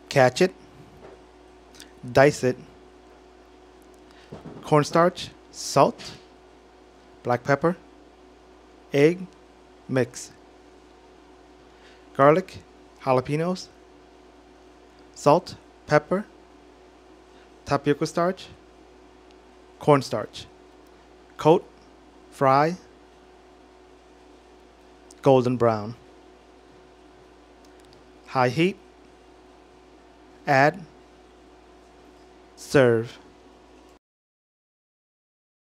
Catch it, dice it, cornstarch, salt, black pepper, egg, mix, garlic, jalapenos, salt, pepper, tapioca starch, cornstarch. Coat, fry, golden brown. High heat, add, serve.